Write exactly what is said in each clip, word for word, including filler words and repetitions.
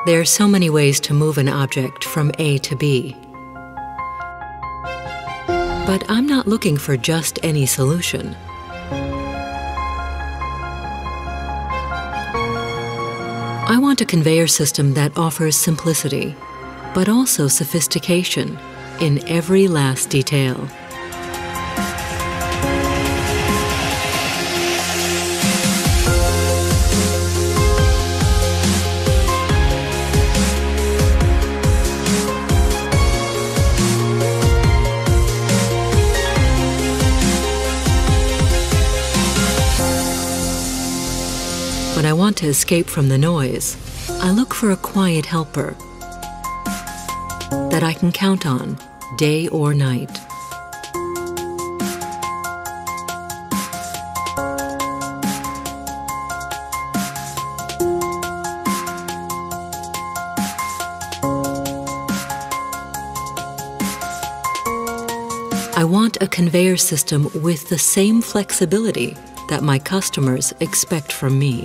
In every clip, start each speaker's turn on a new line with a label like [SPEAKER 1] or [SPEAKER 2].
[SPEAKER 1] There are so many ways to move an object from A to B. But I'm not looking for just any solution. I want a conveyor system that offers simplicity, but also sophistication in every last detail. When I want to escape from the noise, I look for a quiet helper that I can count on day or night. I want a conveyor system with the same flexibility that my customers expect from me.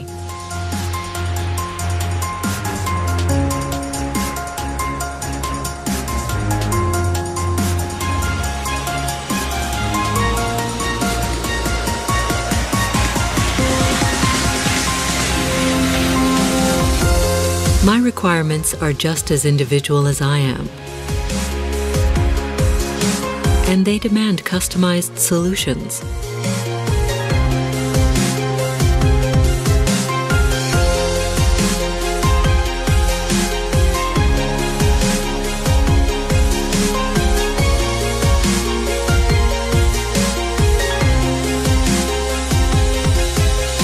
[SPEAKER 1] My requirements are just as individual as I am, and they demand customized solutions.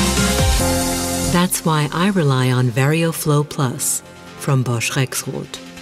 [SPEAKER 1] That's why I rely on VarioFlow Plus from Bosch Rexroth.